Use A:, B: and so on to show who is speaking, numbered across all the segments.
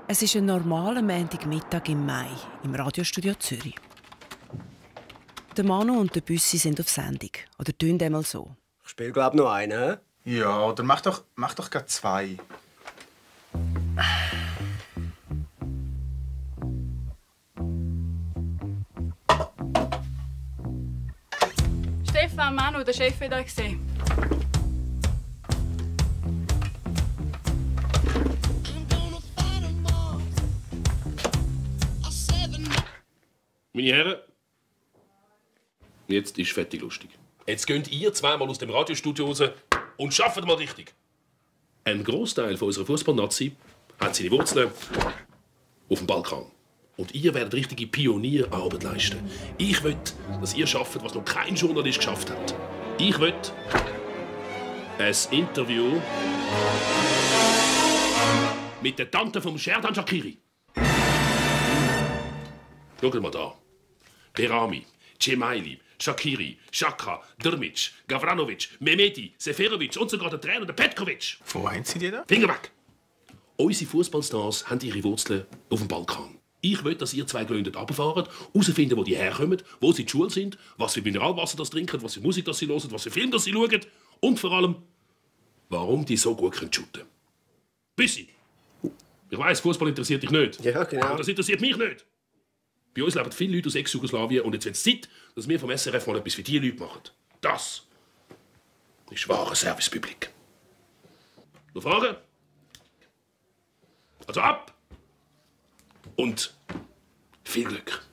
A: Es ist ein normaler Montagmittag im Mai im Radiostudio Zürich. Der Manu und der Büssi sind auf Sendung. Oder tun einmal so.
B: Ich spiele, glaube ich, noch einen.
C: Ja, oder mach doch gerade 2.
D: Stefan, Manu, der Chef hat euch gesehen.
E: Meine Herren, jetzt ist fertig lustig. Jetzt geht ihr zweimal aus dem Radiostudio raus und schafft mal richtig. Ein Großteil unserer Fußballnazi hat seine Wurzeln auf dem Balkan. Und ihr werdet richtige Pionierarbeit leisten. Ich will, dass ihr schafft, was noch kein Journalist geschafft hat. Ich will ein Interview mit der Tante vom Sherdan Shaqiri. Schaut mal da. Berami, Cemaili, Shaqiri, Xhaka, Drmic, Gavranovic, Mehmeti, Seferovic und sogar der Trainer, der Petkovic.
C: Wo haben Sie die da?
E: Finger weg! Unsere Fußballstars haben ihre Wurzeln auf dem Balkan. Ich will, dass ihr zwei geländet runterfahren, herausfinden, wo die herkommen, wo sie in der Schule sind, was für Mineralwasser das trinken, was für Musik das sie hören, was für Filme das sie schauen und vor allem, warum die so gut shooten können. Büssi! Ich weiss, Fußball interessiert dich nicht.
B: Ja, genau.
E: Aber das interessiert mich nicht. Bei uns leben viele Leute aus Ex-Jugoslawien und jetzt wird es Zeit, dass wir vom SRF mal etwas für diese Leute machen. Das ist wahre Servicepublik. Noch Fragen? Also ab! Und viel Glück.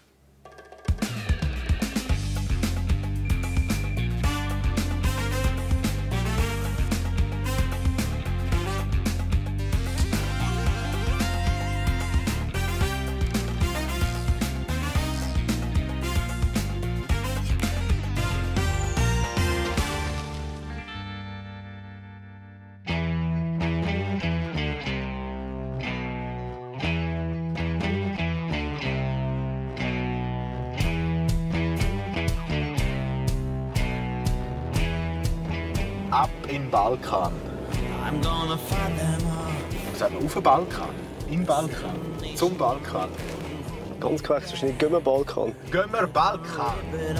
C: Ab in den Balkan. Was sagt man? Auf den Balkan? Im Balkan? Zum Balkan?
B: Ganz korrekt, wahrscheinlich gehen wir Balkan.
C: Gehen wir Balkan.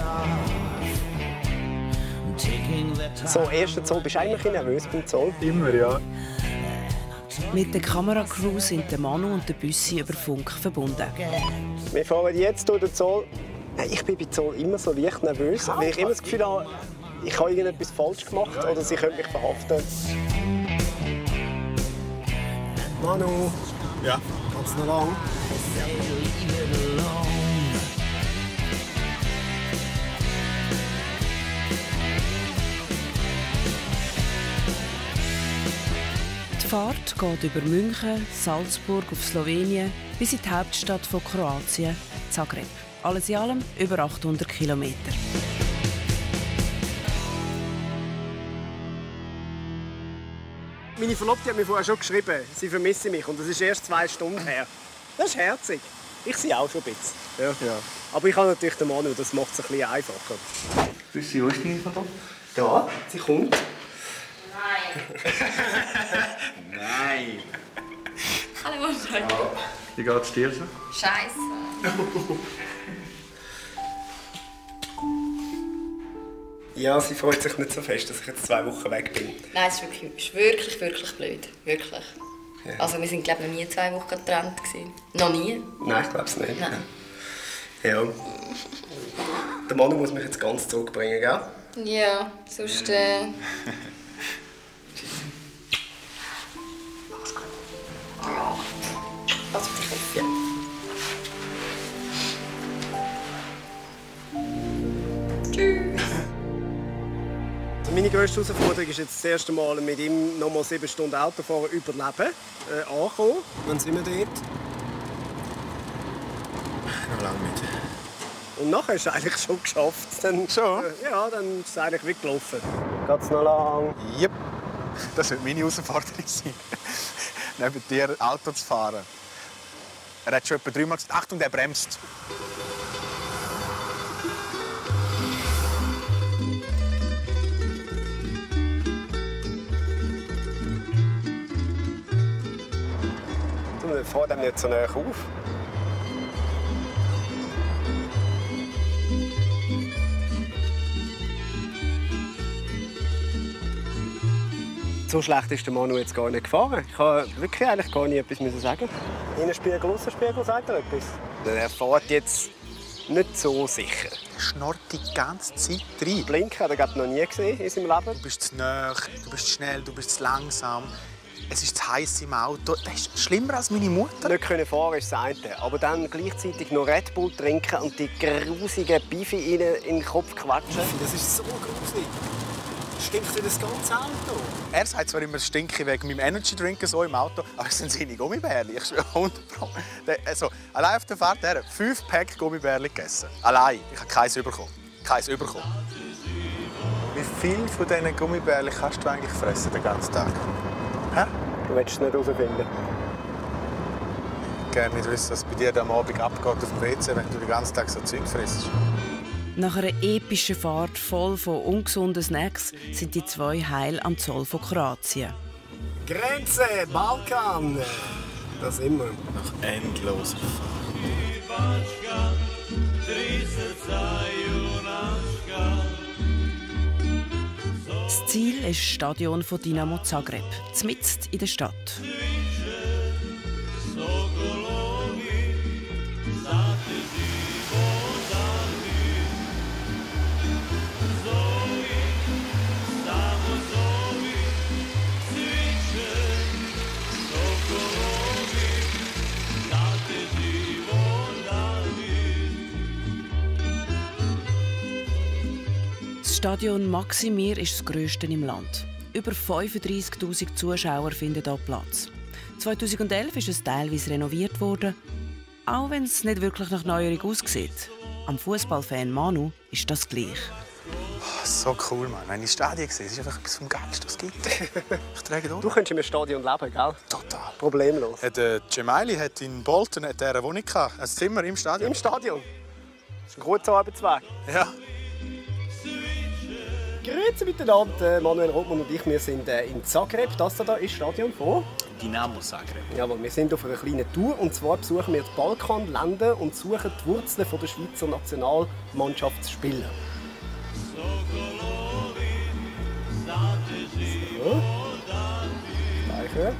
B: So, erster Zoll. Bist du eigentlich nervös beim Zoll?
C: Immer, ja.
A: Mit der Kameracrew sind der Manu und der Büssi über Funk verbunden.
B: Wir fahren jetzt durch den Zoll. Ich bin bei Zoll immer so leicht nervös, weil ich immer das Gefühl habe, ich habe irgendetwas falsch gemacht oder sie können mich verhaften. Manu,
C: Ja.
B: geht's noch lang?
A: Die Fahrt geht über München, Salzburg auf Slowenien bis in die Hauptstadt von Kroatien, Zagreb. Alles in allem über 800 Kilometer.
B: Meine Verlobte hat mir vorher schon geschrieben, sie vermisse mich und das ist erst 2 Stunden her. Das ist herzig. Ich sehe auch schon ein bisschen. Ja. Aber ich habe natürlich den Manu, das macht es ein bisschen einfacher.
C: Büssi, wo ist deine Verlobte?
B: Da, sie kommt.
C: Nein.
D: Hallo,
C: Wie geht's dir so?
D: Scheiße.
B: Ja, sie freut sich nicht so fest, dass ich jetzt 2 Wochen weg bin.
F: Nein, es ist wirklich blöd. Wirklich.
B: Ja.
F: Also wir sind, glaube ich, noch nie 2 Wochen getrennt gewesen. Noch nie?
B: Nein, ich glaube es nicht.
F: Nein.
B: Ja. Der Manu muss mich jetzt ganz zurückbringen, gell?
F: Ja, sonst... Also ich hoffe. Tschüss.
B: Also meine grösste Herausforderung ist jetzt das erste Mal mit ihm noch mal 7 Stunden Autofahren überleben, ankommen. Wann sind wir dort?
C: Noch lange nicht.
B: Und nachher ist es eigentlich schon geschafft. Dann,
C: Schon?
B: Ja, dann ist es eigentlich wie gelaufen. Geht's noch lang?
C: Yep. Das wird meine Herausforderung sein. Neben dir Auto zu fahren. Er hat schon etwa 3 Mal gesagt, Achtung, der bremst.
B: fährt einem nicht so nah auf. So schlecht ist der Manu jetzt gar nicht gefahren. Ich habe wirklich eigentlich gar nicht etwas sagen. Innenspiegel, Aussenspiegel, sagt er etwas? Er fährt jetzt nicht so sicher.
C: Er schnurrt die ganze Zeit rein.
B: Blinken hat er noch nie gesehen in seinem Leben.
C: Du bist zu nahe, du bist zu schnell, du bist zu langsam. Es ist zu heiß im Auto. Das ist schlimmer als meine Mutter.
B: Nicht können fahren ist das eine, aber dann gleichzeitig noch Red Bull trinken und die grusigen Bifi in den Kopf quatschen. Das ist so grusig. Das stinkt für das ganze Auto.
C: Er sagt zwar immer, es stinke wegen meinem Energy Drink so im Auto, aber es sind seine Gummibärli. Ich schwöre 100%. Also, allein auf der Fahrt hat er 5 Pack Gummibärli gegessen. Allein. Ich habe keins bekommen. Wie viel von diesen Gummibärli kannst du eigentlich fressen den ganzen Tag? Hä?
B: Du willst es nicht herausfinden.
C: Ich gerne nicht wissen, was bei dir am Abend abgeht auf dem WC, wenn du den ganzen Tag so Zeug frisst.
A: Nach einer epischen Fahrt voll von ungesunden Snacks sind die zwei heil am Zoll von Kroatien.
B: Grenze, Balkan. Das immer.
C: Nach endloser Fahrt.
A: Das Ziel ist das Stadion von Dinamo Zagreb, mitten in der Stadt. Das Stadion Maximir ist das grösste im Land. Über 35'000 Zuschauer finden hier Platz. 2011 ist es teilweise renoviert worden, auch wenn es nicht wirklich nach Neuerung aussieht. Am Fußballfan Manu ist das gleich.
C: Oh, so cool, Mann. Wenn ich das Stadion sehe, ist einfach etwas vom Geilsten, was es gibt. Ich trage
B: Du könntest im Stadion leben, gell?
C: Total.
B: Problemlos.
C: Der Gemaili hat in Bolton eine Wohnung gehabt, ein Zimmer im Stadion.
B: Im Stadion? Das ist ein guter Arbeitsweg.
C: Ja.
B: Grüezi miteinander, Manuel Rothmann und ich. Wir sind in Zagreb. Das hier ist das Stadion von
G: Dinamo Zagreb.
B: Jawohl, wir sind auf einer kleinen Tour. Und zwar besuchen wir die Balkanländer und suchen die Wurzeln der Schweizer Nationalmannschaftsspieler. So. Danke.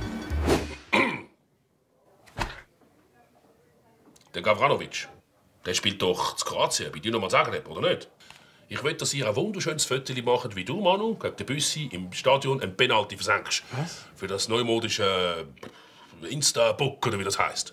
E: Der Gavranovic, der spielt doch in Kroatien, bei Dinamo Zagreb, oder nicht? Ich will, dass ihr ein wunderschönes Foto macht, wie du, Manu, gegen den Büssi im Stadion einen Penalty versenkst. Was? Für das neumodische Insta-Book, oder wie das heisst.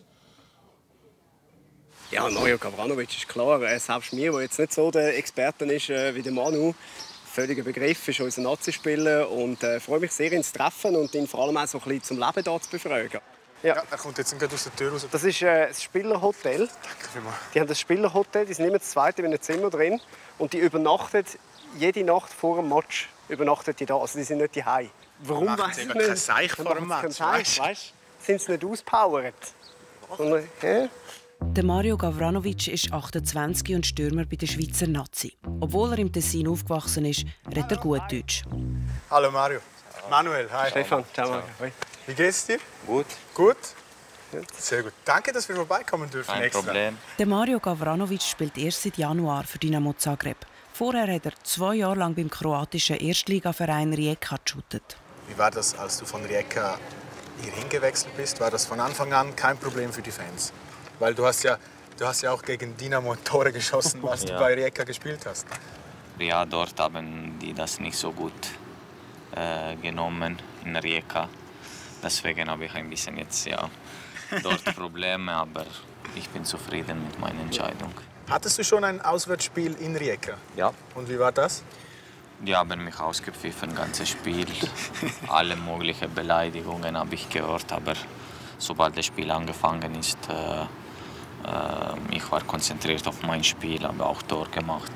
B: Ja, Mario Gavranovic ist klar. Selbst mir, der jetzt nicht so der Experte ist wie der Manu, völliger Begriff ist unser Nazi-Spieler. Und freue mich sehr, ihn zu treffen und ihn vor allem auch so ein bisschen zum Leben hier zu befragen. Ja.
C: Ja, er kommt jetzt gerade aus der Tür raus.
B: Das ist das Spielerhotel.
C: Danke vielmals.
B: Die haben das Spielerhotel, die sind immer das zweite in einem Zimmer drin. Und die übernachten jede Nacht vor dem Match. Übernachten die da. Also die sind nicht daheim. Warum
C: Machen
B: weiß
C: sie
B: ich
C: eben
B: nicht?
C: kein Seich vor dem Match,
B: Weißt? Sind sie nicht ausgepowert? Ja?
A: Der Mario Gavranovic ist 28 und Stürmer bei der Schweizer Nazi. Obwohl er im Tessin aufgewachsen ist, redet er gut Deutsch.
C: Hallo Mario. Manuel, hi.
B: Stefan, ciao. Mario.
C: Wie geht's dir?
G: Gut,
C: Gut? Sehr gut. Danke, dass wir vorbeikommen dürfen.
G: kein
C: extra.
G: Problem.
A: Der Mario Gavranovic spielt erst seit Januar für Dinamo Zagreb. Vorher hat er 2 Jahre lang beim kroatischen Erstligaverein Rijeka geshootet.
C: Wie war das, als du von Rijeka hier hingewechselt bist? War das von Anfang an kein Problem für die Fans? Weil du hast ja auch gegen Dinamo Tore geschossen, was du bei Rijeka gespielt hast.
G: Ja, dort haben die das nicht so gut genommen in Rijeka. Deswegen habe ich ein bisschen jetzt dort Probleme, aber ich bin zufrieden mit meiner Entscheidung.
C: Hattest du schon ein Auswärtsspiel in Rijeka?
G: Ja.
C: Und wie war das?
G: Die haben mich ausgepfiffen, ganzes Spiel. Alle möglichen Beleidigungen habe ich gehört, aber sobald das Spiel angefangen ist, ich war konzentriert auf mein Spiel, habe auch Tor gemacht.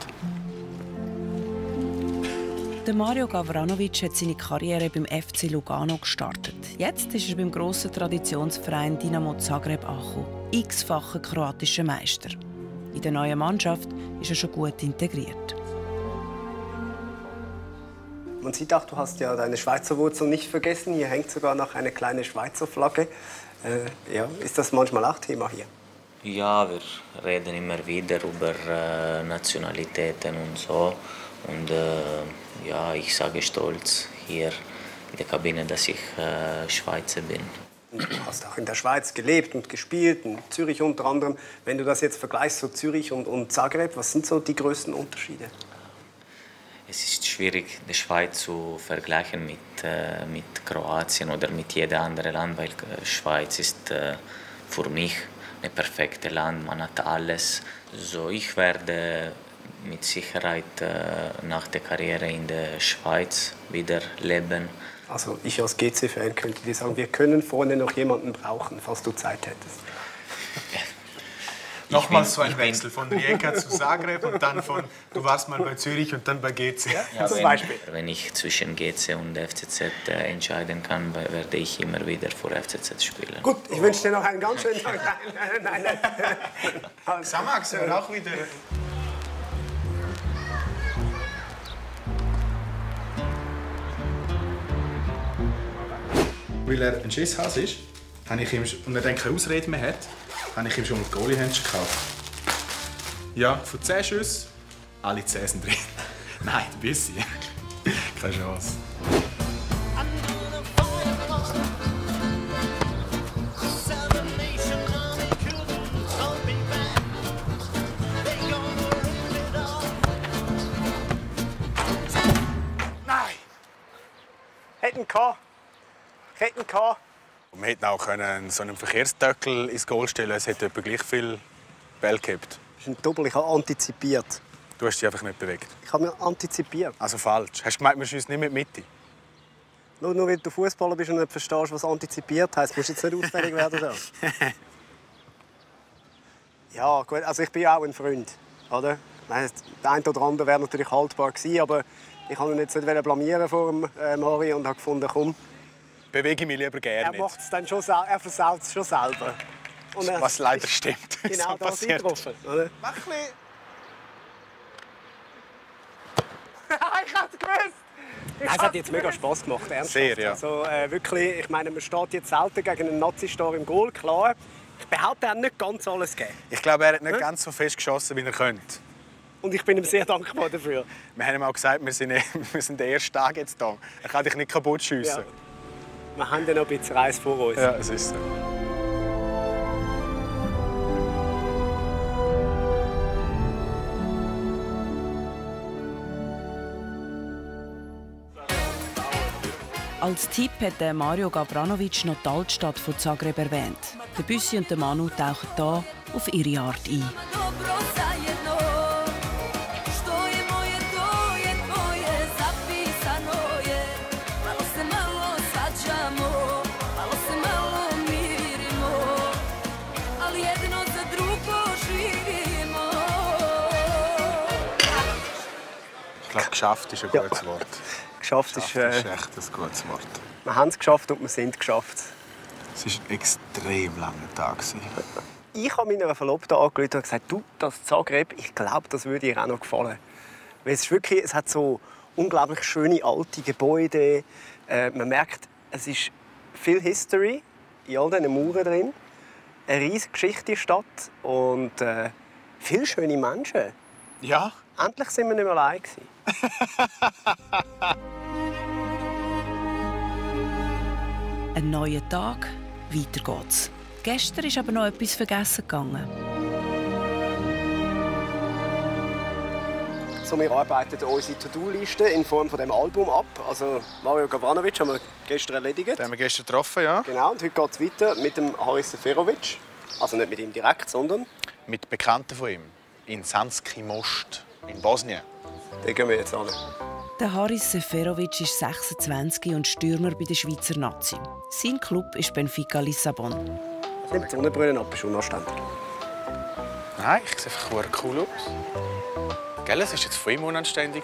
A: Der Mario Gavranovic hat seine Karriere beim FC Lugano gestartet. Jetzt ist er beim grossen Traditionsverein Dinamo Zagreb angekommen, x-facher kroatischer Meister. In der neuen Mannschaft ist er schon gut integriert.
B: Man sieht auch, du hast ja deine Schweizer Wurzeln nicht vergessen. Hier hängt sogar noch eine kleine Schweizer Flagge. Ja, ist das manchmal auch Thema hier?
G: Ja, wir reden immer wieder über Nationalitäten und so. Und ja, ich sage stolz hier in der Kabine, dass ich Schweizer bin.
B: Du hast auch in der Schweiz gelebt und gespielt, in Zürich unter anderem. Wenn du das jetzt vergleichst, so Zürich und Zagreb, was sind so die größten Unterschiede?
G: Es ist schwierig, die Schweiz zu vergleichen mit Kroatien oder mit jedem anderen Land, weil Schweiz ist für mich ein perfektes Land, man hat alles. So, ich werde mit Sicherheit nach der Karriere in der Schweiz wieder leben.
B: Also ich als GC-Fan könnte dir sagen, wir können vorne noch jemanden brauchen, falls du Zeit hättest.
C: Nochmals so ein Wechsel von Rijeka zu Zagreb und dann von, du warst mal bei Zürich und dann bei GC.
G: Ja,
B: zum Beispiel.
G: Wenn ich zwischen GC und FCZ entscheiden kann, werde ich immer wieder für FCZ spielen.
B: Gut, ich wünsche dir noch einen ganz schönen Tag. Nein.
C: Samax war auch wieder... Weil er ein Schisshas ist, habe ich ihm, und er dann keine Ausrede mehr hat, habe ich ihm schon mal die Goalie-Händchen gekauft. Ja, von 10 Schüssen, alle 10 sind drin. Nein, ein bisschen. Keine Chance.
B: Nein! Hätten gehabt. Hätten gehabt.
C: Wir hätten auch so einen Verkehrstöckel ins Goal stellen. Es hätte etwa gleich viel Bälle gehabt.
B: Das ist ein Doppel, ich habe antizipiert.
C: Du hast dich einfach nicht bewegt.
B: Ich habe mir antizipiert.
C: Also falsch. Hast du gemeint, wir schiessen nicht mit Mitte?
B: Nur weil du Fußballer bist und nicht verstehst, was antizipiert heisst, musst du jetzt nicht auffällig werden. Da. Ja, gut, also ich bin auch ein Freund. Oder? Der eine oder andere wäre natürlich haltbar gewesen, aber ich wollte ihn jetzt nicht blamieren vor dem Mari und habe gefunden, komm.
C: Bewege ich mich lieber gerne.
B: Er macht es dann schon, er versaut es schon selber. Und
C: was leider stimmt.
B: Genau,
C: so
B: das ist eingetroffen. Oder?
C: Mach ein bisschen.
B: Ich hab's gewusst! Es hat jetzt mega Spass gemacht, ernsthaft.
C: Sehr, ja.
B: Also, wirklich, ich meine, man steht jetzt selten gegen einen Nazi-Star im Goal, klar. Ich behaupte, er hat nicht ganz alles gegeben.
C: Ich glaube, er hat nicht ganz so fest geschossen, wie er könnte.
B: Und ich bin ihm sehr dankbar dafür.
C: Wir haben ihm auch gesagt, wir sind der erste Tag jetzt da. Er kann dich nicht kaputt schiessen.
B: Ja. Wir haben ja noch ein bisschen Reis vor uns.
C: Ja, es ist so.
A: Als Tipp hat Mario Gavranovic noch die Altstadt von Zagreb erwähnt. Der Büssi und der Manu tauchen hier auf ihre Art ein.
C: Ich glaube, geschafft ist ein gutes Wort.
B: Geschafft ist
C: echt ein gutes Wort.
B: Wir haben es geschafft und wir sind geschafft.
C: Es war ein extrem langer Tag.
B: Ich habe meiner Verlobten angerufen und gesagt, du, das Zagreb, ich glaube, das würde dir auch noch gefallen. Weil es ist wirklich, es hat so unglaublich schöne alte Gebäude. Man merkt, es ist viel History in all diesen Mauern drin. Eine riesige Geschichte Stadt und viele schöne Menschen.
C: Ja.
B: Endlich sind wir nicht mehr allein.
A: Ein neuer Tag, weiter geht's. Gestern ist aber noch etwas vergessen gegangen.
B: So, wir arbeiten unsere To-Do-Liste in Form von dem Album ab. Also Mario Gavranovic haben wir gestern erledigt.
C: Den haben wir gestern getroffen, ja.
B: Genau, und heute geht es weiter mit dem Haris Seferovic. Also nicht mit ihm direkt, sondern...
C: Mit Bekannten von ihm. In Sanski Most, in Bosnien.
B: Da gehen wir jetzt an.
A: Der Haris Seferovic ist 26 und Stürmer bei der Schweizer Nazi. Sein Club ist Benfica Lissabon.
B: Nimm die Sonnenbrille ab, ist unanständig.
C: Nein, ich sehe einfach cool aus. Gell, es ist jetzt von ihm unanständig.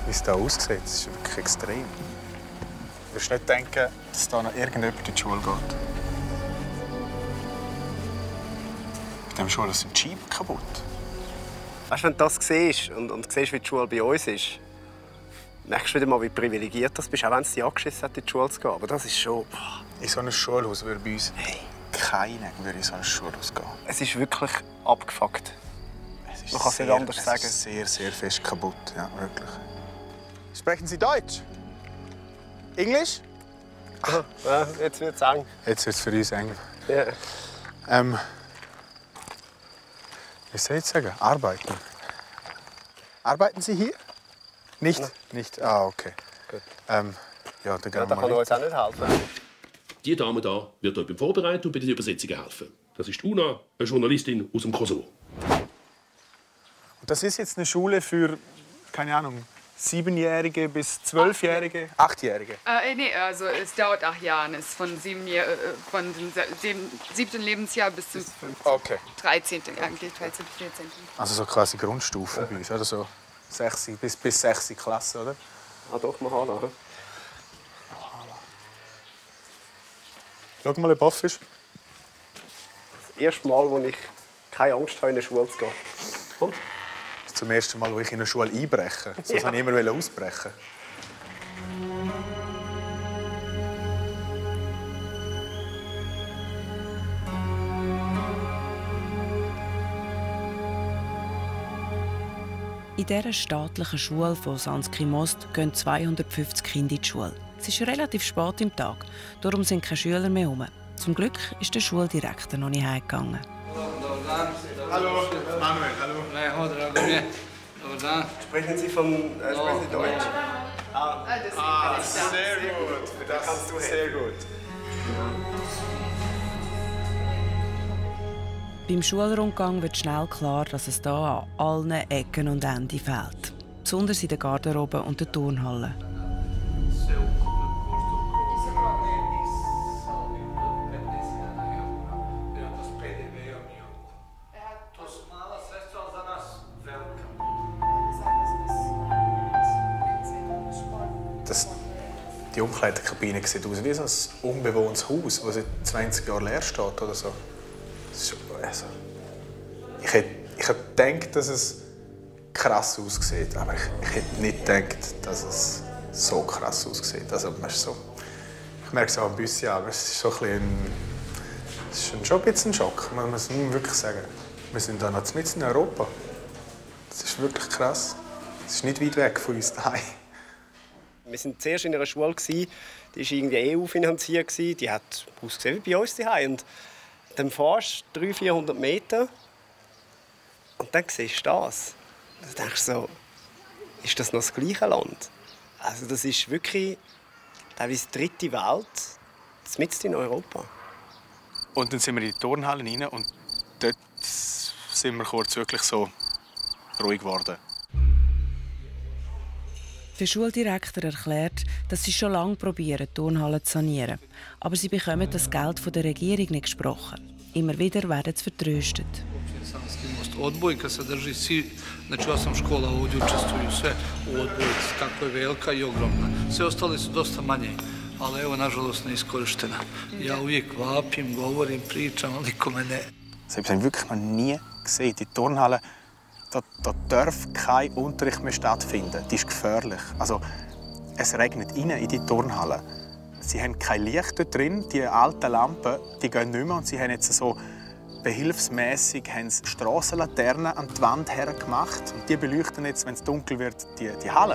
C: wie es hier aussieht. Das ist wirklich extrem. Du wirst nicht denken, dass da noch irgendjemand in die Schule geht. Bei dieser Schule sind die Scheiben kaputt.
B: Weißt du, wenn du das siehst und siehst, wie die Schule bei uns ist, merkst du wieder mal, wie privilegiert das bist, auch wenn es dich angeschissen hat, in die Schule zu gehen. Aber das ist schon...
C: In so einem Schulhaus würde bei uns keiner in so ein Schulhaus gehen.
B: Es ist wirklich abgefuckt.
C: Es
B: Man kann es nicht anders sagen.
C: Es ist sehr, sehr fest kaputt, ja, wirklich. Sprechen Sie Deutsch? Englisch?
B: Ja, jetzt wird es eng.
C: Jetzt wird es für uns eng.
B: Ja.
C: Wie soll ich sagen? Arbeiten. Arbeiten Sie hier? Nicht? Nein. Nicht? Ah, okay.
B: Gut.
C: Ja, dann
B: Ja,
C: gehen
B: da
C: wir
B: kann uns auch nicht helfen.
E: Die Dame da wird euch beim Vorbereiten und bei den Übersetzungen helfen. Das ist Una, eine Journalistin aus dem Kosovo.
C: Und das ist jetzt eine Schule für, keine Ahnung, 7-Jährige bis 12-Jährige, 8-Jährige?
H: Nee, also es dauert 8 Jahre. Es ist von dem 7. Lebensjahr bis zum 13. eigentlich, 13. 14.
C: Also so quasi Grundstufe bei uns, oder so 6. bis 6. Klasse, oder?
B: Ah doch, Mahala.
C: Schau mal, ob offen ist.
B: Das erste Mal, wo ich keine Angst habe, in eine Schule zu gehen. Und?
C: Das ist zum ersten Mal, wo ich in eine Schule einbreche. So wollte ich immer ausbrechen.
A: In dieser staatlichen Schule von Sanski Most gehen 250 Kinder in die Schule. Es ist relativ spät im Tag, darum sind keine Schüler mehr herum. Zum Glück ist der Schuldirektor noch nicht heimgegangen.
C: Hallo, Manuel, hallo.
B: Sprechen Sie sprechen Sie Deutsch?
C: Sehr gut. Das kannst du sehr gut.
A: Beim Schulrundgang wird schnell klar, dass es hier an allen Ecken und Enden fehlt. Besonders in der Garderobe und der Turnhalle.
C: Die Umkleidekabine sieht aus wie so ein unbewohntes Haus, das seit 20 Jahren leer steht oder so. Also, ich hätte gedacht, dass es krass aussieht, aber ich hätte nicht gedacht, dass es so krass aussieht. Also, ich merke es auch ein bisschen, aber es ist, so es ist schon ein bisschen ein Schock, man muss wirklich sagen. Wir sind da noch mitten in Europa. Das ist wirklich krass. Es ist nicht weit weg von uns daheim.
B: Wir waren zuerst in einer Schule, die war irgendwie EU-finanziert. Die hat ausgesehen wie bei uns daheim. Und dann fährst du 300-400 Meter und dann siehst du das. Und dann denkst du so, ist das noch das gleiche Land? Also das ist wirklich teilweise die dritte Welt, mitten in Europa.
C: Und dann sind wir in die Turnhalle rein und dort sind wir kurz wirklich so ruhig geworden.
A: Der Schuldirektor erklärt, dass sie schon lange probieren, die Turnhalle zu sanieren. Aber sie bekommen das Geld von der Regierung nicht gesprochen. Immer wieder werden sie vertröstet.
I: Odbojka sadrži svi, znači 8 škola ovdje učestvuju, sve u odbojci, tako je velika i ogromna. Sve ostale su dosta manje, ali evo, nažalost, neiskorištena. Ja uvijek vapim, govorim, pričam, ali nikome ne.
C: Das habe ich wirklich noch nie gesehen. Die Turnhalle, da darf kein Unterricht mehr stattfinden. Die ist gefährlich. Also, es regnet rein in die Turnhalle. Sie haben kein Licht dort drin. Die alten Lampen, die gehen nicht mehr. Und sie haben jetzt so behilfsmässig Strassenlaternen an die Wand hergemacht. Und die beleuchten jetzt, wenn es dunkel wird, die Halle.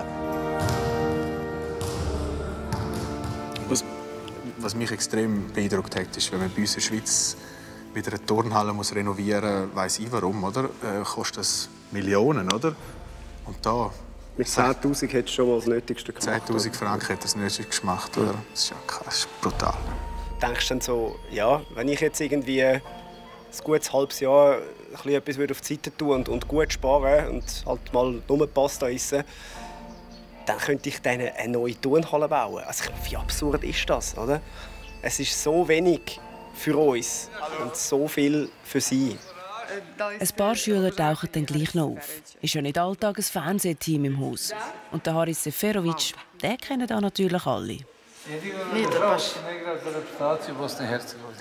C: Was mich extrem beeindruckt hat, ist, wenn man bei uns in der Schweiz wieder eine Turnhalle renovieren muss, weiss ich warum, oder? Kostet das Millionen, oder? Und da...
B: Mit 10'000 hättest du schon mal das Nötigste gemacht.
C: 10'000 Franken hat das Nötigste gemacht, oder? Das ist ja krass, das ist brutal.
B: Denkst du dann so, ja, wenn ich jetzt irgendwie ein gutes halbes Jahr etwas auf die Seite tun und gut sparen und halt mal nur Pasta essen, dann könnte ich denen eine neue Turnhalle bauen. Also, wie absurd ist das, oder? Es ist so wenig für uns und so viel für sie.
A: Ein paar Schüler tauchen dann gleich noch auf. Ist ja nicht alltag ein Fernsehteam im Haus. Und der Haris Seferovic, den kennen da natürlich alle.
I: Nije to baš ne igra za reputaciju Bosne i Hercegovine.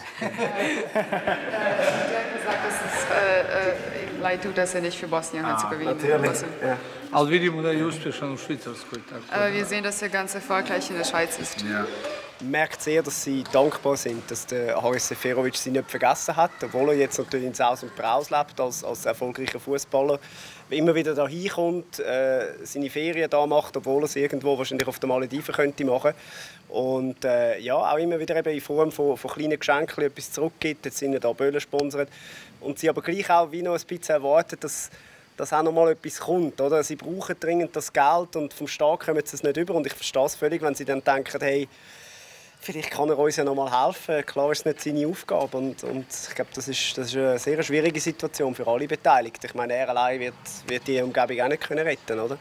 H: Leid tut, dass nicht für Bosnien-Herzegowina ist.
I: Ali vidimo da je uspješan u Švicarskoj.
H: Aber wir sehen, dass er ganz erfolgreich in der Schweiz ist.
B: Ja. Man merkt sehr, dass sie dankbar sind, dass der Haris Seferovic sie nicht vergessen hat, obwohl er jetzt natürlich in Saus und Braus lebt als erfolgreicher Fußballer. Immer wieder da hinkommt, seine Ferien da macht, obwohl er es irgendwo wahrscheinlich auf den Malediven könnte machen. Und ja, auch immer wieder eben in Form von kleinen Geschenken etwas zurückgibt. Jetzt sind ja da Böller sponsert. Und sie aber gleich auch wie noch ein bisschen erwarten, dass auch noch mal etwas kommt. Oder? Sie brauchen dringend das Geld und vom Staat kommen sie es nicht über. Und ich verstehe es völlig, wenn sie dann denken, hey, vielleicht kann er uns ja noch mal helfen. Klar ist es nicht seine Aufgabe. Und ich glaube, das ist eine sehr schwierige Situation für alle Beteiligten. Ich meine, er allein wird die Umgebung auch nicht retten können, oder?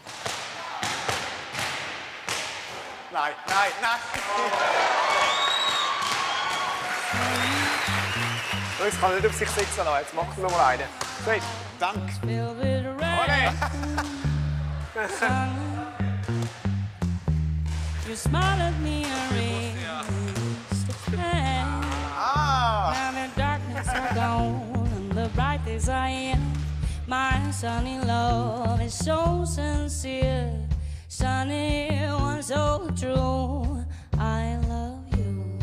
J: Nein. Luis kann nicht auf sich sitzen lassen. Jetzt macht er noch mal einen. Gut, danke.
K: You smile at me and raise the hand. Now the darkness are gone and the bright days are in. My sunny love is so sincere, sunny one so true. I love you,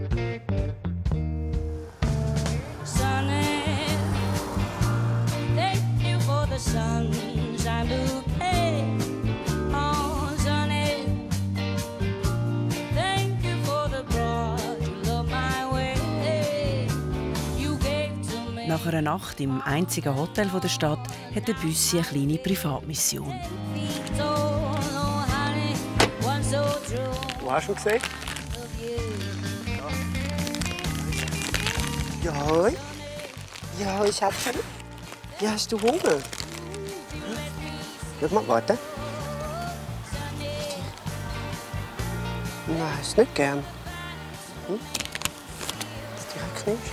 K: sunny. Thank you for the sunshine bouquet. Oh, sunny. Thank you for the broad you love my way. You gave to me.
A: Nach einer Nacht im einzigen Hotel der Stadt hat der Büssi eine kleine Privatmission.
B: Wo hast du ihn gesehen? Ja, ich hab schon. Ja, hast du Hunger? Schau mal, warte. Nein, ist nicht gern. Das direkt nimmst.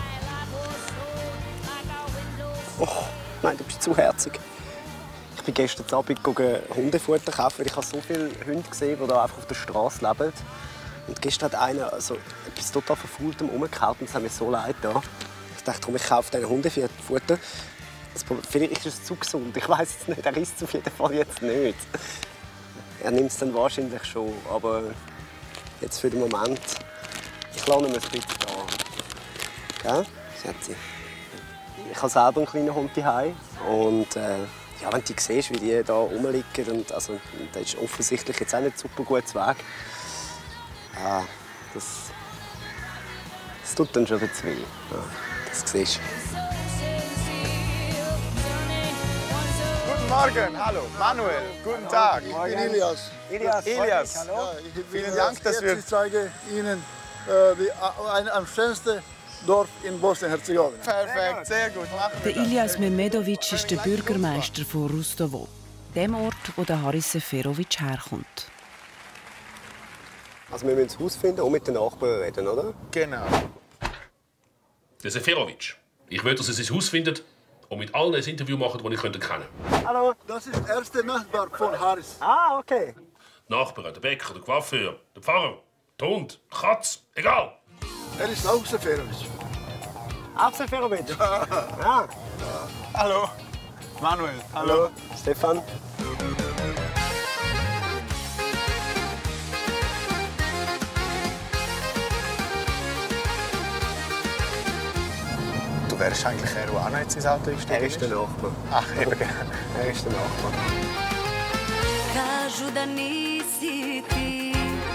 B: Oh, nein, du bist zu herzig. Ich bin gestern Abend Hundefutter kaufen. Ich habe so viele Hunde gesehen, die da einfach auf der Straße leben. Und gestern hat einer also etwas total Verfaultem rumgehauen und es hat mir so leid da. Ich dachte, komm, ich kaufe diesen Hundefutter. Vielleicht ist es zu gesund. Ich weiß es nicht. Er isst es auf jeden Fall jetzt nicht. Er nimmt es dann wahrscheinlich schon, aber jetzt für den Moment. Ich lasse ihn ein bisschen da. Gell, Schatzi? Ich habe selber einen kleinen Hund zu Hause. Und ja, wenn du siehst, wie die da rumliegen, und, also, das ist offensichtlich jetzt auch nicht super gutes Weg. Ja, das tut dann schon ein bisschen weh. Ja, das siehst du.
J: Guten Morgen, hallo, Manuel, guten Tag.
L: Ich bin Ilias.
J: Ilias,
L: hallo. Ja,
J: vielen Dank, dass wir...
L: Ich zeige Ihnen am schönsten Dorf in Bosnien-Herzegowina.
J: Perfekt, sehr gut.
A: Der Ilias Mehmedovic ist der Bürgermeister von Rustovo, dem Ort, wo der Haris Seferovic herkommt.
B: Also wir müssen das Haus finden und mit den Nachbarn reden, oder?
J: Genau.
E: Der Seferovic. Ich will, dass er sein Haus findet und mit allen ein Interview machen, das ich kennen könnte.
L: Hallo, das ist der erste Nachbar von Haris.
B: Ah, okay.
E: Nachbarn, der Bäcker, der Coiffeur, der Pfarrer, der Hund, die Katze, egal.
L: Er ist auch Seferovic.
B: Auch Seferovic? Ja.
J: Hallo, Manuel. Hallo.
B: Stefan.
J: Du wärst eigentlich er, der auch noch jetzt ins Auto ist?
B: Er ist der Nachbar.
J: Ach, eben.
B: Er ist der Nachbar.
K: Kažu da nisi ti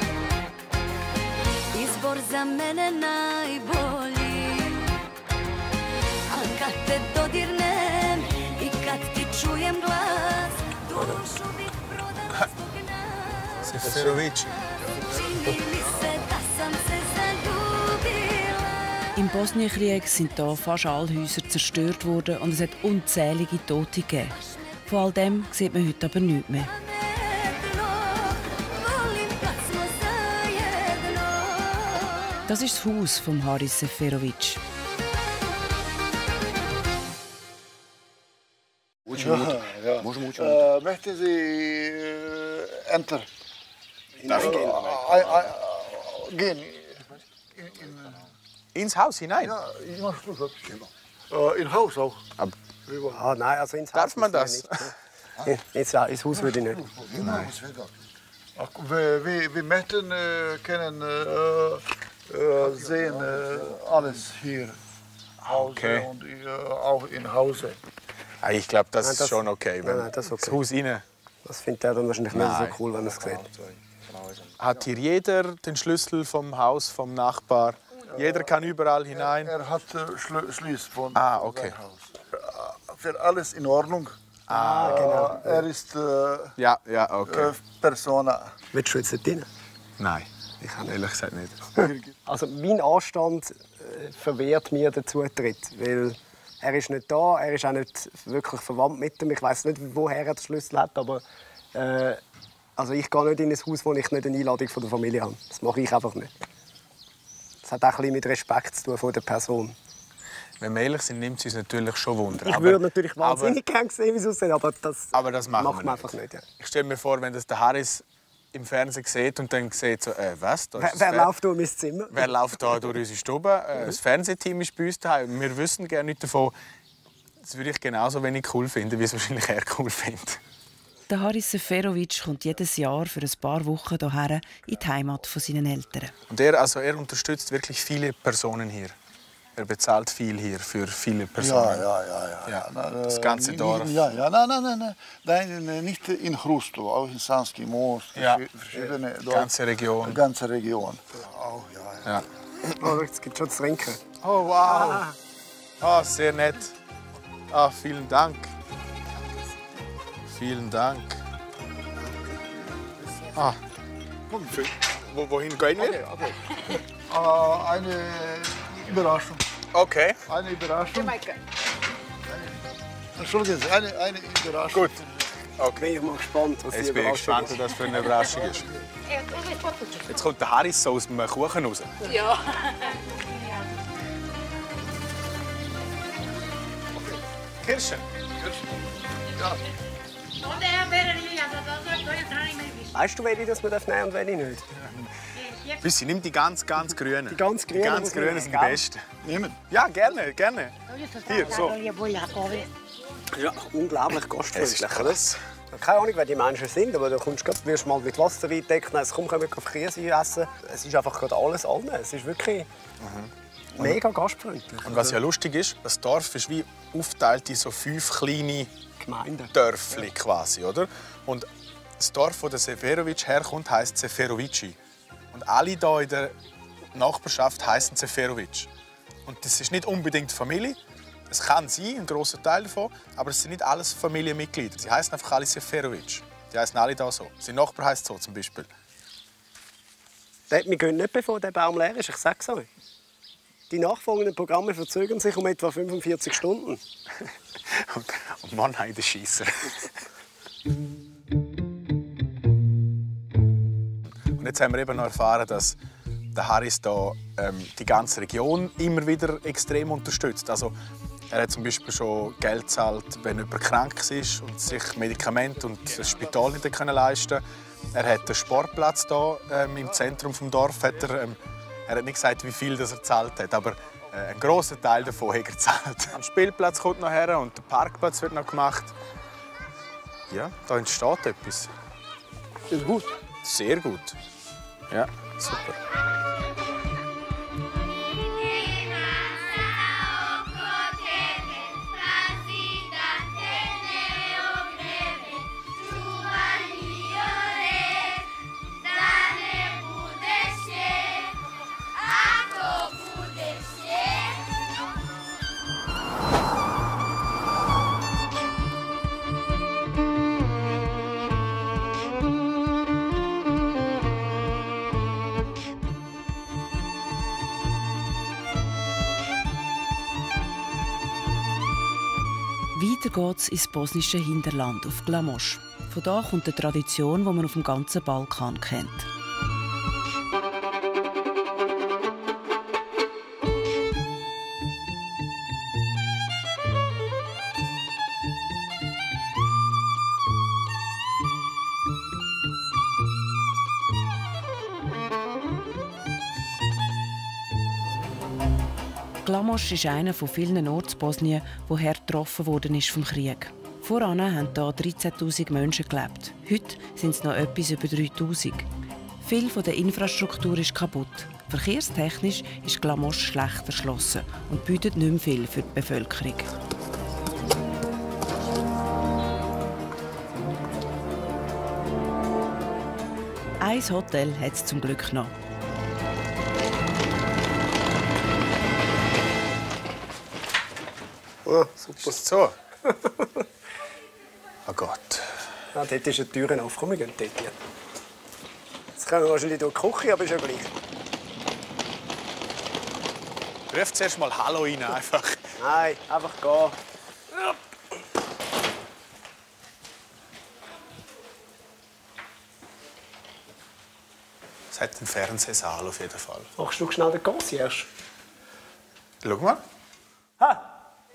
K: izbor za mene najbolji, a kad te dodirnem i kad ti čujem glas, dušu bih prodala zbog nas.
J: Seferovic.
K: Čini mi se da sam se zaljubila.
A: Im Bosnienkrieg sind hier fast alle Häuser zerstört worden und es hat unzählige Tote gegeben. Von all dem sieht man heute aber nichts mehr. Das ist das Haus von Haris Seferovic.
L: Möchten Sie enter? Gehen.
C: Ins Haus hinein?
L: Ja, in Haus auch.
B: Nein, also ins Haus.
C: Darf man das?
B: Ins Haus würde ich nicht.
L: Nein. Wir möchten können sehen alles hier.
C: Okay.
L: Und auch in Hause.
C: Ich glaube, das ist schon okay. Wenn
B: das ist okay.
C: das Haus rein.
B: Das findet er dann wahrscheinlich nicht so cool, wenn er es sieht.
C: Hat hier jeder den Schlüssel vom Haus, vom Nachbar? Jeder kann überall hinein?
L: Er hat Schlüssel von
C: okay.
L: seinem Haus. Für alles in Ordnung.
B: Genau.
L: Er ist
C: okay.
L: Persona.
B: Willst du jetzt nicht rein?
C: Nein, ich kann ehrlich gesagt nicht.
B: Also mein Anstand verwehrt mir den Zutritt, weil er ist nicht da, er ist auch nicht wirklich verwandt mit ihm. Ich weiß nicht, woher er den Schlüssel hat, aber also ich gehe nicht in ein Haus, wo ich nicht eine Einladung von der Familie habe. Das mache ich einfach nicht. Das hat auch ein bisschen mit Respekt zu tun von der Person.
C: Wenn wir ehrlich sind, nimmt es uns natürlich schon Wunder.
B: Ich würde natürlich wahnsinnig gerne sehen, wie es aussieht, aber das
C: machen
B: wir einfach nicht. Ja.
C: Ich stelle mir vor, wenn das der Harris im Fernsehen sieht und dann sieht so, was?
B: Wer läuft durch mein Zimmer?
C: Wer läuft da durch unsere Stube? Das Fernsehteam ist bei uns daheim. Wir wissen gerne nichts davon. Das würde ich genauso wenig cool finden, wie es wahrscheinlich er cool findet.
A: Der Haris Seferovic kommt jedes Jahr für ein paar Wochen hierher in die Heimat von seinen Eltern.
C: Und er unterstützt wirklich viele Personen hier. Er bezahlt viel hier für viele Personen.
L: Ja.
C: Das ganze Dorf.
L: Nein, nicht in Hrusto, auch in Sanski, Most, verschiedene Dorf.
C: Ganze Region.
L: Ganze Region.
C: Ja.
B: Oh, es gibt schon zu trinken.
C: Oh, wow. Oh, sehr nett. Vielen Dank. Vielen Dank. Wohin gehen wir?
L: Okay. Eine Überraschung.
C: Okay.
L: Eine Überraschung. Entschuldigen Sie, eine Überraschung.
C: Gut.
B: Okay, ich bin mal gespannt, was
C: Jetzt bin ich gespannt, was das für eine Überraschung ist. Jetzt kommt der Harris so aus dem Kuchen raus.
D: Ja.
C: Kirschen.
L: Ja.
B: Weißt du, welche das wir nehmen und welche nicht?
C: Büssi, nimm die ganz grünen.
B: Die ganz grünen?
C: Die ganz grünen sind die besten.
L: Nehmen?
C: Ja, gerne. Hier, so.
B: Ja, unglaublich gastfreundlich.
C: Es ist krass.
B: Keine Ahnung, wer die Menschen sind, aber du wirst mal mit Wasser eindecken. Komm, können wir Käse essen. Es ist einfach gerade alles an. Es ist wirklich mega gastfreundlich.
C: Und was ja lustig ist, das Dorf ist wie aufgeteilt in so 5 kleine Dörfli quasi, oder? Und das Dorf, wo der Seferovic herkommt, heisst Seferovici. Und alle hier in der Nachbarschaft heißen Seferovic. Und das ist nicht unbedingt Familie. Es kann sein, ein grosser Teil davon, aber es sind nicht alles Familienmitglieder. Sie heißen einfach alle Seferovic. Die heißen alle hier so. Sein Nachbar heisst so zum Beispiel.
B: Wir gehen nicht, bevor der Baum leer ist. Ich sage es euch. Die nachfolgenden Programme verzögern sich um etwa 45 Stunden.
C: Und Mann, heide Scheisser. Und jetzt haben wir eben noch erfahren, dass der Harris da, die ganze Region immer wieder extrem unterstützt. Also, er hat zum Beispiel schon Geld gezahlt, wenn jemand krank ist und sich Medikamente und das Spital nicht leisten konnte. Er hat einen Sportplatz hier, im Zentrum des Dorfes. Er hat nicht gesagt, wie viel das er gezahlt hat, aber einen grossen Teil davon hat er gezahlt. Ein Spielplatz kommt noch her und der Parkplatz wird noch gemacht. Ja, da entsteht etwas.
B: Ist gut.
C: Sehr gut. Ja, super.
A: Weiter geht's ins bosnische Hinterland, auf Glamosch. Von da kommt eine Tradition, die man auf dem ganzen Balkan kennt. Glamosch ist einer von vielen Orten in Bosnien, der hart getroffen worden ist vom Krieg. Voran haben hier 13'000 Menschen gelebt. Heute sind es noch etwas über 3'000. Viel von der Infrastruktur ist kaputt. Verkehrstechnisch ist Glamosch schlecht erschlossen und bietet nicht mehr viel für die Bevölkerung. Ein Hotel hat es zum Glück noch.
B: Oh, super.
C: Ist so? Oh Gott.
B: Ja, dort ist eine Tür auf. Komm, wir gehen dort. Jetzt können wir wahrscheinlich durch die Küche, aber ist ja gleich.
C: Ruf zuerst mal Hallo rein, einfach.
B: Nein, einfach gehen.
C: Es hat einen Fernsehsaal auf jeden Fall.
B: Machst du schnell den Concierge?
C: Schau mal.
B: Ha!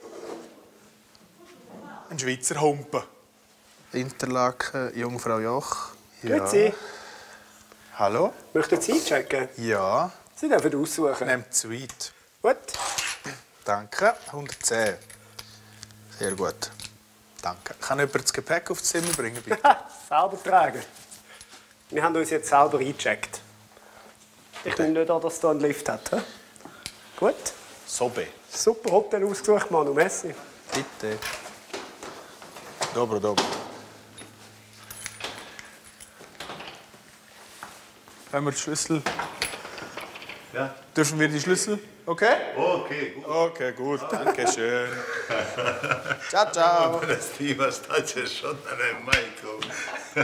C: Ein Schweizer Humpen. Interlaken, Jungfrau Joch.
B: Ja. Grüezi.
C: Hallo?
B: Möchten Sie einchecken?
C: Ja.
B: Sie dürfen aussuchen.
C: Nehmt Suite.
B: Gut.
C: Danke. 110. Sehr gut. Danke. Kann jemand das Gepäck aufs Zimmer bringen, bitte?
B: Selber tragen. Wir haben uns jetzt selber eingecheckt. Ich nehme nicht an, dass es hier einen Lift hat. He? Gut.
C: Sobe.
B: Super Hotel ausgesucht, Manu. Messi.
C: Bitte. Dobro, dobro. Haben wir die Schlüssel?
M: Ja.
C: Dürfen wir die Schlüssel? Okay?
M: Okay, gut.
C: Okay, gut. Danke schön. Ciao, ciao.
M: Stiva, state schon an einem Michael.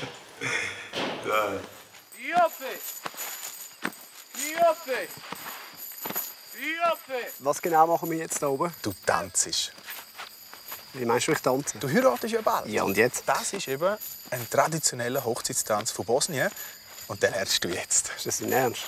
B: Was genau machen wir jetzt hier oben?
C: Du tanzt.
B: Wie meinst du, ich tanze?
C: Du heiratest ja bald.
B: Ja, und jetzt?
C: Das ist eben ein traditioneller Hochzeitstanz von Bosnien. Und den lernst du jetzt.
B: Ist das dein Ernst?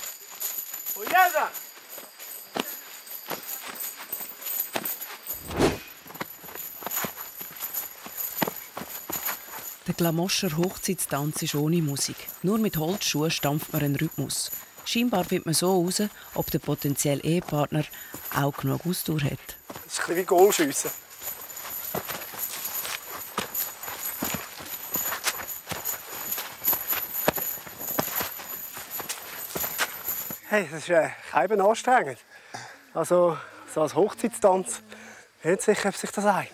A: Der Glamoscher Hochzeitstanz ist ohne Musik. Nur mit Holzschuhen stampft man einen Rhythmus. Scheinbar findet man so heraus, ob der potenzielle Ehepartner auch genug Ausdauer hat.
B: Das ist ein bisschen wie Goalschiessen. Hey, das ist kein anstrengend. Also, so als Hochzeitstanz, ich bin nicht sicher, ob sich das eignet.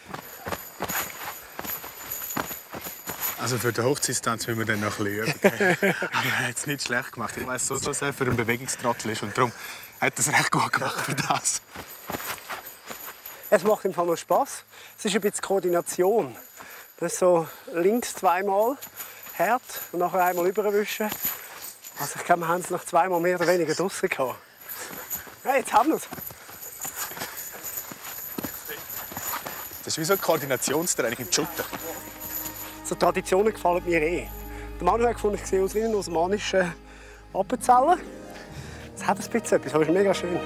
C: Also für den Hochzeitstanz müssen wir dann noch ein bisschen üben. Er hat es nicht schlecht gemacht. Ich weiss so sehr für einen Bewegungstrottel ist und darum hat er es recht gut gemacht für das.
B: Es macht im Fall noch Spass. Es ist ein bisschen Koordination. Das ist so links zweimal hart und nachher einmal überwischen. Also ich glaube, wir haben es noch zweimal mehr oder weniger draussen gehabt. Hey, jetzt haben wir es.
C: Das ist wie so ein Koordinationstraining im Shooter.
B: So Traditionen gefallen mir eh. Der Manu hat gefunden, ich sehe aus wie ein osmanischer Appenzeller. Das hat ein bisschen etwas, aber es ist mega schön.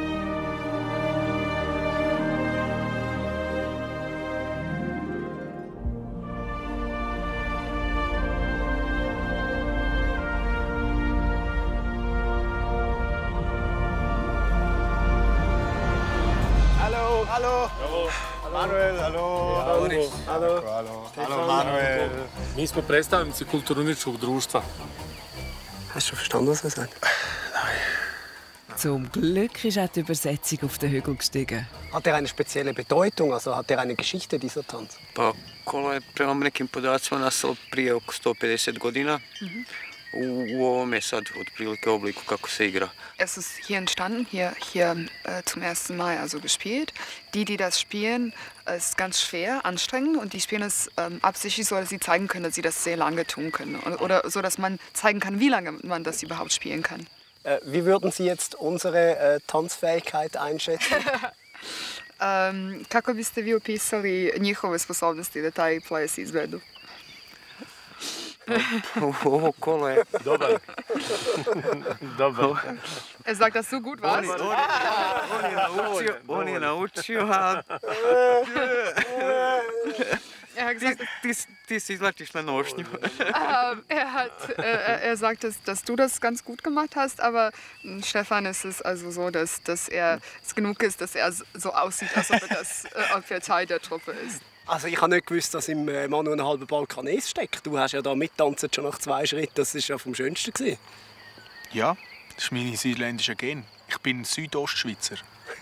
C: Hallo. Hallo. Manuel, hallo.
B: Hallo.
C: Hallo Manuel.
N: Mi smo predstavnici kulturničkog društva.
B: Hast du verstanden, was er sagt?
A: Zum Glück ist auch die Übersetzung auf den Hügel gestiegen.
B: Hat er eine spezielle Bedeutung? Also hat er eine Geschichte, dieser Tanz?
O: Pa kolo je prema nekim podacima nastalo prije oko 150 godina. U ovome sad otprilike obliku kako se igra.
H: Es ist hier entstanden, hier zum ersten Mal also gespielt. Die das spielen, ist ganz schwer, anstrengend und die spielen es absichtlich so, dass sie zeigen können, dass sie das sehr lange tun können. Oder so, dass man zeigen kann, wie lange man das überhaupt spielen kann.
B: Wie würden Sie jetzt unsere Tanzfähigkeit einschätzen?
H: Kako biste vi opisali njihove sposobnosti da taj ples izvedu?
O: Ovo kolo je...
N: Dobar. Dobar.
H: Er sagt das so gut, was?
O: On je naučio, a...
H: Er hat gesagt,
O: Ти си излетиш на нощню.
H: Er sagt, dass du das ganz gut gemacht hast, aber Stefan ist es also so, dass er es genug ist, dass er so aussieht, als ob er Teil der Truppe ist.
B: Also ich habe nicht gewusst, dass im Manu ein halber Balkanes steckt. Du hast ja da mittanzt schon nach 2 Schritten. Das war ja vom Schönsten gewesen.
C: Ja, das ist meine südländische Gen. Ich bin Südostschweizer.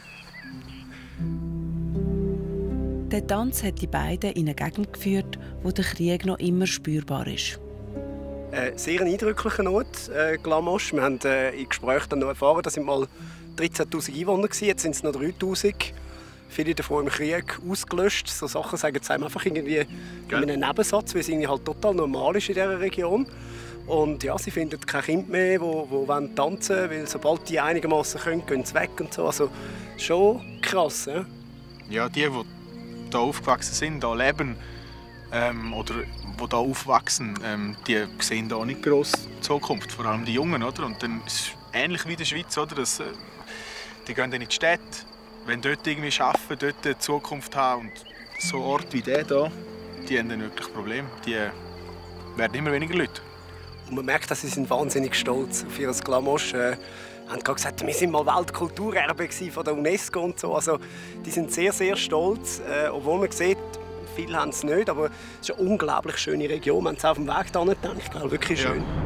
A: Der Tanz hat die beiden in eine Gegend geführt, wo der Krieg noch immer spürbar ist.
B: Sehr eindrücklicher Ort, Glamosch. Wir haben in Gesprächen dann noch erfahren, dass mal 13'000 Einwohner waren. Jetzt sind es noch 3'000. Viele davon im Krieg ausgelöscht. So Sachen sagen sie einfach irgendwie in einem Nebensatz, weil es irgendwie halt total normal ist in dieser Region. Und ja, sie finden kein Kind mehr, die tanzen wollen, weil sobald die einigermaßen können, gehen sie weg und so. Also schon krass, ja?
C: Ja, die hier aufgewachsen sind, hier leben oder die hier aufwachsen, die sehen hier nicht gross Zukunft, vor allem die Jungen, oder? Und dann ist es ähnlich wie in der Schweiz, oder? Die gehen dann in die Städte, wenn dort irgendwie arbeiten, dort eine Zukunft haben und so Orte wie der hier, die haben dann wirklich Probleme. Die werden immer weniger Leute.
B: Und man merkt, dass sie sind wahnsinnig stolz auf ihr Glamosch. Haben gerade gesagt, wir sind mal Weltkulturerbe von der UNESCO und so. Also, die sind sehr, sehr stolz, obwohl man sieht, viele haben es nicht, aber es ist eine unglaublich schöne Region. Wir haben es auf dem Weg da nicht gedacht. Ich glaube, wirklich schön. Ja.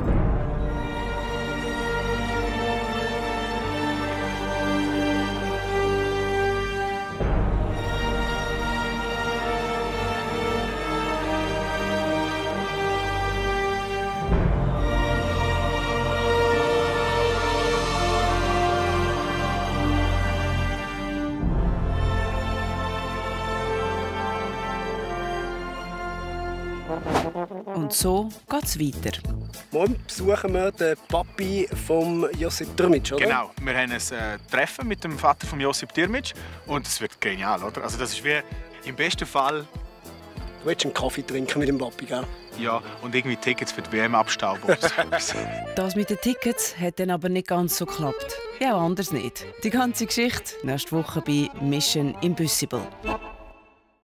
A: Und so geht es weiter.
B: Morgen besuchen wir den Papi von Josip Tirmic, oder?
C: Genau, wir haben ein Treffen mit dem Vater von Josip Tirmic und es wird genial, oder? Also das ist wie im besten Fall...
B: Du willst einen Kaffee trinken mit dem Papi, gell?
C: Ja, und irgendwie Tickets für die WM-Abstaubung.
A: Das mit den Tickets hat dann aber nicht ganz so geklappt. Ja, auch anders nicht. Die ganze Geschichte nächste Woche bei Mission Impossible.